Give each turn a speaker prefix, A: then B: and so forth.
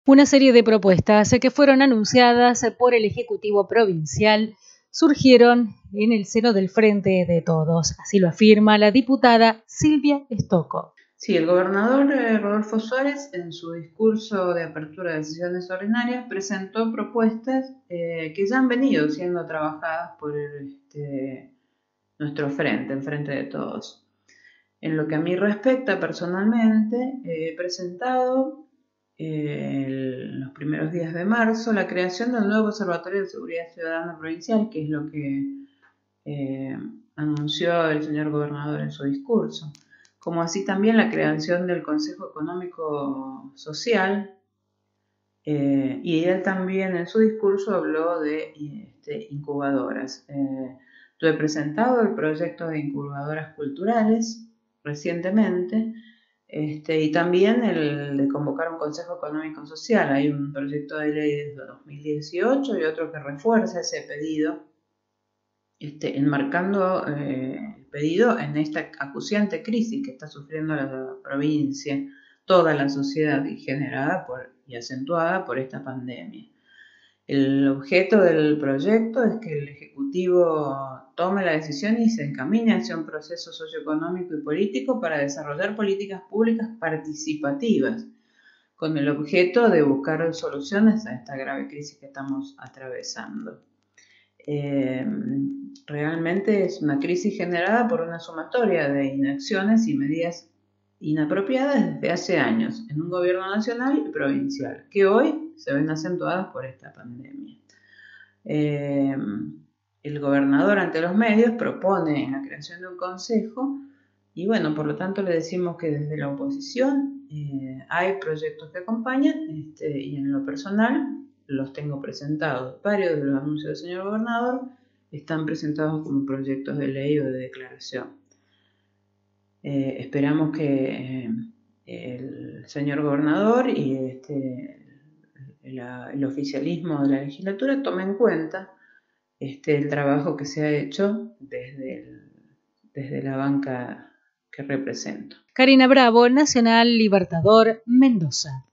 A: Una serie de propuestas que fueron anunciadas por el Ejecutivo Provincial surgieron en el seno del Frente de Todos. Así lo afirma la diputada Silvia Stocco.
B: Sí, el gobernador Rodolfo Suárez, en su discurso de apertura de sesiones ordinarias, presentó propuestas que ya han venido siendo trabajadas por nuestro frente, el Frente de Todos. En lo que a mí respecta personalmente, he presentado en los primeros días de marzo la creación del nuevo Observatorio de Seguridad Ciudadana Provincial, que es lo que anunció el señor gobernador en su discurso, como así también la creación del Consejo Económico Social, y él también en su discurso habló de incubadoras. Yo he presentado el proyecto de incubadoras culturales recientemente, y también el de convocar un Consejo Económico Social. Hay un proyecto de ley desde 2018 y otro que refuerza ese pedido, enmarcando el pedido en esta acuciante crisis que está sufriendo la provincia, toda la sociedad, y generada y acentuada por esta pandemia. El objeto del proyecto es que el Ejecutivo tome la decisión y se encamine hacia un proceso socioeconómico y político para desarrollar políticas públicas participativas, con el objeto de buscar soluciones a esta grave crisis que estamos atravesando. Realmente es una crisis generada por una sumatoria de inacciones y medidas inapropiadas desde hace años en un gobierno nacional y provincial, que hoy se ven acentuadas por esta pandemia. El gobernador ante los medios propone la creación de un consejo y bueno, por lo tanto le decimos que desde la oposición hay proyectos que acompañan, y en lo personal los tengo presentados. Varios de los anuncios del señor gobernador están presentados como proyectos de ley o de declaración. Esperamos que el señor gobernador y el oficialismo de la legislatura tome en cuenta el trabajo que se ha hecho desde la banca que represento.
A: Karina Bravo, Nacional Libertador, Mendoza.